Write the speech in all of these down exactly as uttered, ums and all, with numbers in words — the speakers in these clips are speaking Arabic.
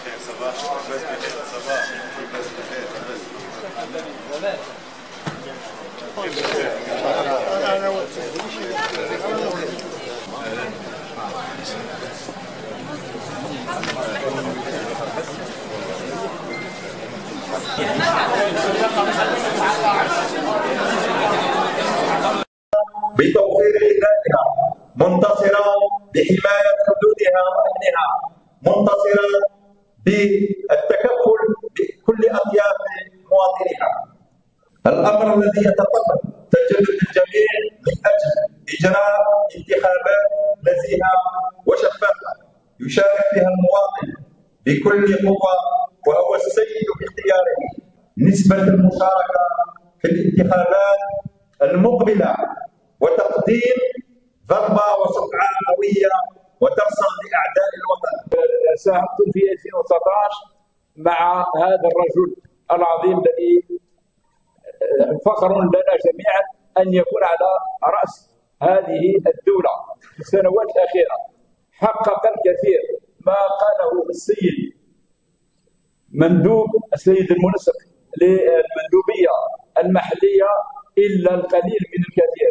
بتوفير حمايتها، منتصرة بحماية حدودها وأمنها، منتصرة بالتكفل بكل أطياف مواطنيها. الأمر الذي يتطلب تجدد الجميع من أجل إجراء انتخابات نزيهة وشفافة يشارك فيها المواطن بكل قوة وهو السيد باختياره. نسبة المشاركة في الانتخابات المقبلة وتقديم ضربة وصفعة قوية وترسم لأعداء الوطن. ساهمت في ألفين وتسعة عشر مع هذا الرجل العظيم الذي فخر لنا جميعا أن يكون على رأس هذه الدولة في السنوات الأخيرة. حقق الكثير، ما قاله السيد مندوب السيد المنسق للمندوبية المحلية إلا القليل من الكثير.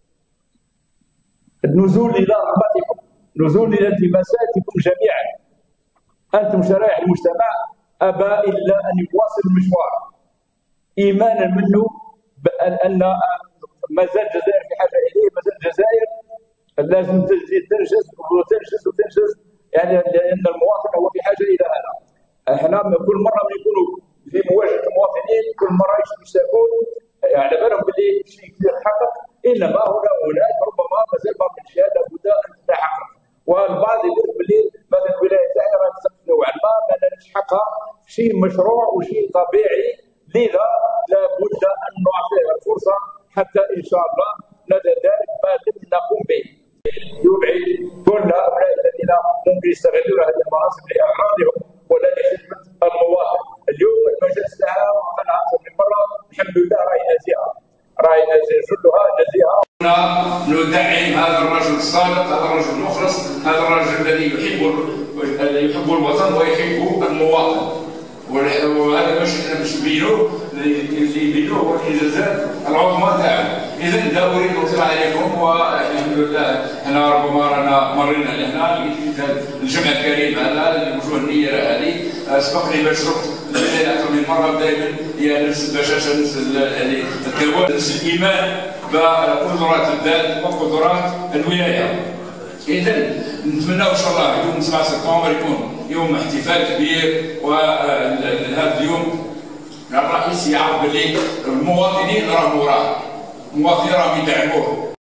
النزول إلى رغبتكم، نزول إلى التماساتكم جميعا. أنتم شرائح المجتمع أبى إلا أن يواصل المشوار إيمانا منه بأن ما زال الجزائر في حاجة إليه، ما زال الجزائر لازم تزيد تنجز وتنجز وتنجز، يعني لأن المواطن هو في حاجة إلى هذا. احنا كل مرة نكونوا في مواجهة المواطنين كل مرة يشتكون على بالهم باللي شيء كثير تحقق، انما هنا وهناك ربما مازال بعض الاشياء لابد ان تتحقق. والبعض يقول باللي مثلا الولايه تاعي راه تسقف نوعا ما ما نلحقها شيء مشروع وشيء طبيعي، لذا لابد ان نعطيها الفرصه حتى ان شاء الله ندى ذلك ما لم نقوم به. يبعد كل هؤلاء الذين ممكن يستغلون هذه المناصب لاغراضهم ولا لخدمه المواطن. اليوم المجلس تاعها وقالها اكثر من مره الحمد لله راهي نزيهه، راهي جلها نزيهه. ندعم هذا الرجل الصادق، هذا الرجل المخلص، هذا الرجل الذي يحب يحب الوطن ويحب المواطن. وهذا باش احنا باش نبينوه، اللي يبينوه هو الانجازات العظمى تاعو. اذا لا اريد ان اطيل عليكم، والحمد لله احنا ربما رانا مرينا لهنا الجمع الكريم هذا الوجوه النيره هذه. سبقني باش رحت اكثر من مره، دائما هي نفس البشاشه، نفس الكوان، نفس الايمان بقدرات البلد وقدرات الولايه. اذا نتمنى ان شاء الله يوم سبعة سبتمبر يكون يوم احتفال كبير، وهذا اليوم الرئيس يعرف باللي المواطنين راهم وراه، المواطنين راهم يدعموه.